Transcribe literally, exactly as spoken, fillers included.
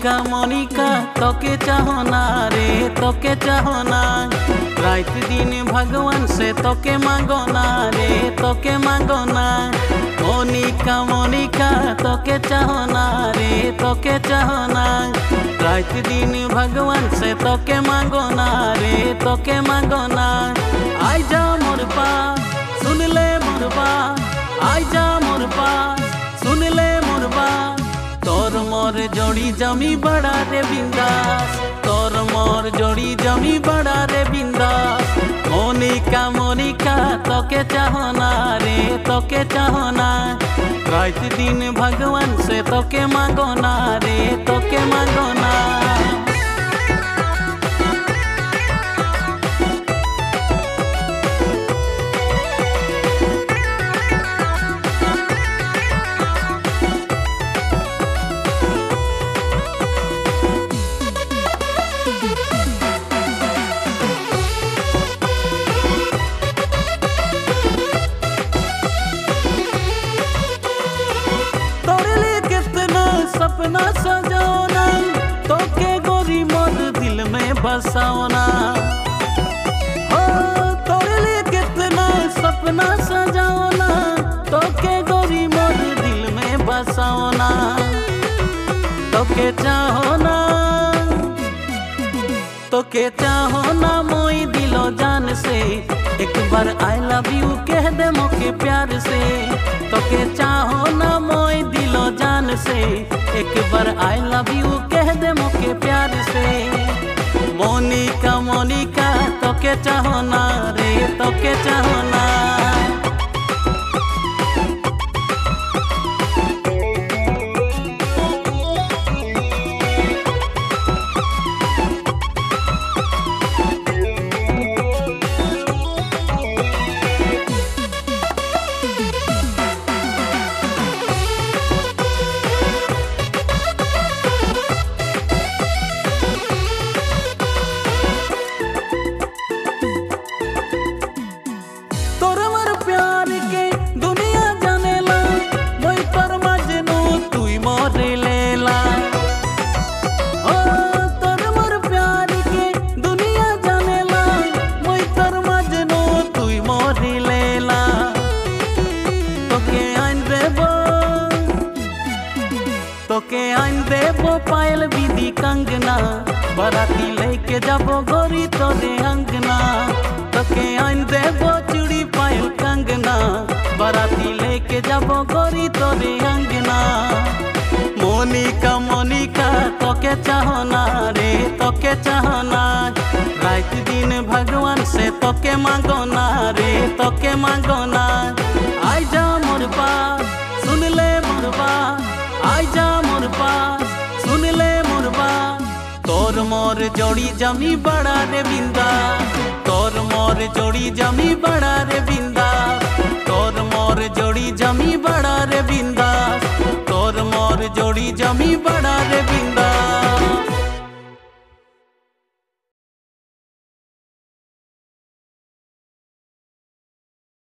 मोनिका मोनिका तोके चाहो ना रे तोके चाहो ना, रात दिन भगवान से तोके मांगो ना रे तोके मांगो ना। मोनिका मोनिका तोके चाहो ना रे तोके चाहो ना, रात दिन भगवान से तोके मांगो ना रे तोके मांगो ना। आई जा मोर पास सुन ले मोर बात, आई जा मोर पास सुन ले मोर बात। तोर मोर जोड़ी जमी बड़ा रे बिंदास, तोर मोर जोड़ी जमी बड़ा रे बिंदास। मोनिका मोनिका तोके चाहो ना रे तोके चाहो ना, रात दिन भगवान से तोके मांगो ना रे तोके मांगो ना। सपना सजाओना तोके गोरी मोर दिल में बसाओना, हो तोरे लिए कितना सपना सजाओना तोके गोरी मोर दिल में बसाओना। तोके चाहो ना तोके चाहो ना मोई दिलो जान से, एक बार आई लव यू कह दे मोके प्यार से। तोके चाहो ना मोई दिलो जान से, एक बार आई लव यू कह दे मोके प्यार से। मोनिका मोनिका तोके चाहो ना रे तोके चाहो ना। तोके आइन देबो पायल विधि कंगना, बराती लेके जाबो गोरी तोरे अंगना। तोके आइन देबो चूड़ी पायल कंगना, बराती लेके जाबो गोरी तोरे अंगना। मोनिका मोनिका तोके चाहो ना रे तोके चाहो ना, रात दिन भगवान से तोके मांगो ना रे तोके मांगो ना। आई जा मोर पास सुन ले मोर बात, आई जा मोर पास सुन ले मोर बात। तोर मोर जोड़ी जमी बड़ा रे बिंदास, तोर मोर जोड़ी जमी बड़ा रे बिंदास, तोर मोर जोड़ी जमी बड़ा रे बिंदास।